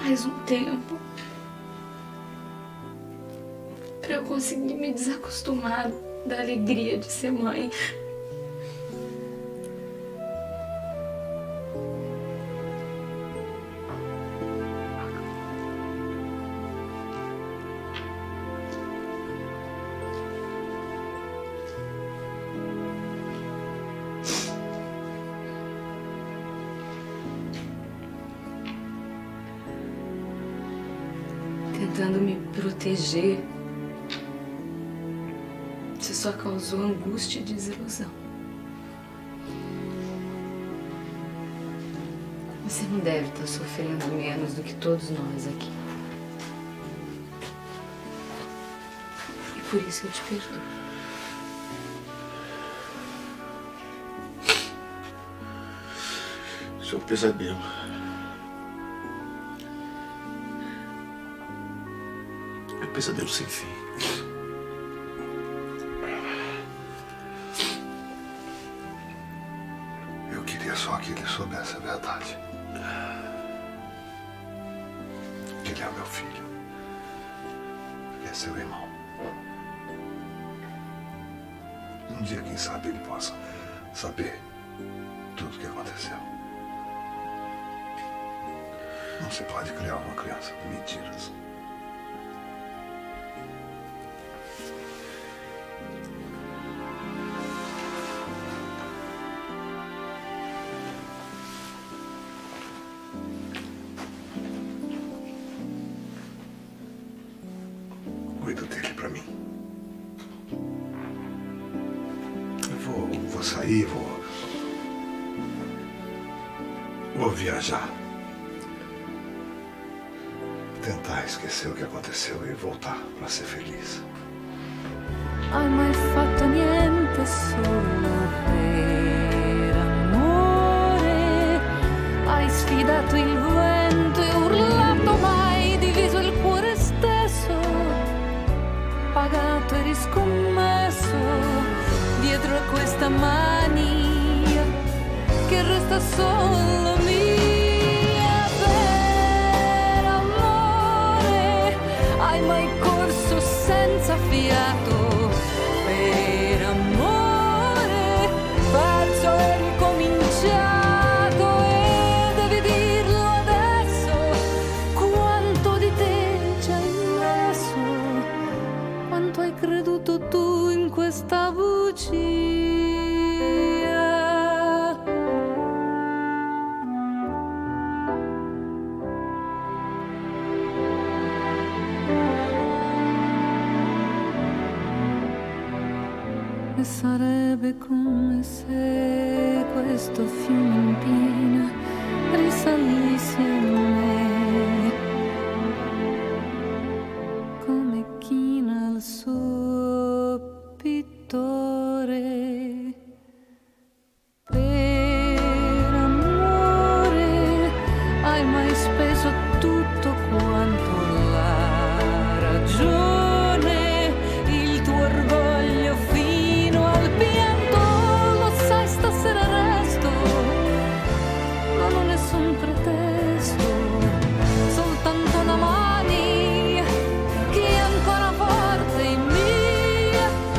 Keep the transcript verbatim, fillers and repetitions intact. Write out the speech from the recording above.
mais um tempo pra eu conseguir me desacostumar da alegria de ser mãe. Tentando me proteger, você só causou angústia e desilusão. Você não deve estar sofrendo menos do que todos nós aqui. E por isso eu te perdoo. Isso é um pesadelo. É um pesadelo sem fim. Eu queria só que ele soubesse a verdade. Que ele é meu filho. Que é seu irmão. Um dia, quem sabe, ele possa saber tudo o que aconteceu. Não se pode criar uma criança com mentiras. Cuida dele pra mim. Eu vou, vou sair, vou... Vou viajar. Tentar esquecer o que aconteceu e voltar pra ser feliz. Hai mai fatto niente solo per amore? Hai sfidato il vento e urlato, mai diviso il cuore stesso, pagato e riscommesso dietro a questa mania che resta solo mia. Per amore hai mai corso senza fiato? Per amore perso e ricominciato, e devi dirlo adesso quanto di te ci hai messo, quanto hai creduto tu in questa bugia. E sarebbe come se questo fiume in piena risalisse a me, come china al suo pittore.